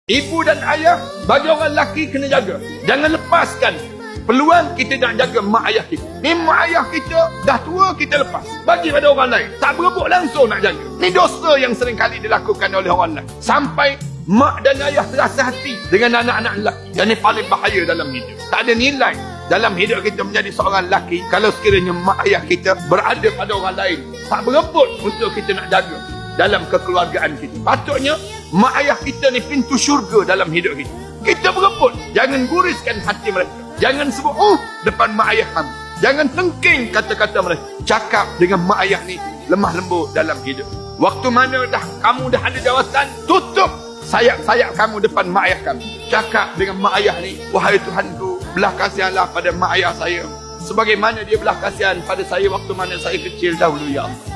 Ibu dan ayah bagi orang lelaki kena jaga. Jangan lepaskan peluang kita nak jaga mak ayah kita. Ni mak ayah kita dah tua, kita lepas. Bagi pada orang lain. Tak berebut langsung nak jaga. Ni dosa yang sering kali dilakukan oleh orang lain. Sampai mak dan ayah terasa hati dengan anak-anak lelaki. Yang ni paling bahaya dalam hidup. Tak ada nilai dalam hidup kita menjadi seorang lelaki kalau sekiranya mak ayah kita berada pada orang lain. Tak berebut untuk kita nak jaga dalam kekeluargaan kita. Patutnya mak ayah kita ni pintu syurga dalam hidup kita. Kita berebut. Jangan guriskan hati mereka. Jangan sebut depan mak ayah kamu. Jangan tengking kata-kata mereka. Cakap dengan mak ayah ni lemah lembut dalam hidup. Waktu mana kamu dah ada jawatan, tutup sayap-sayap kamu depan mak ayah kamu. Cakap dengan mak ayah ni, wahai Tuhanku, belah kasihanlah pada mak ayah saya sebagaimana dia belah kasihan pada saya waktu mana saya kecil dahulu, ya Allah.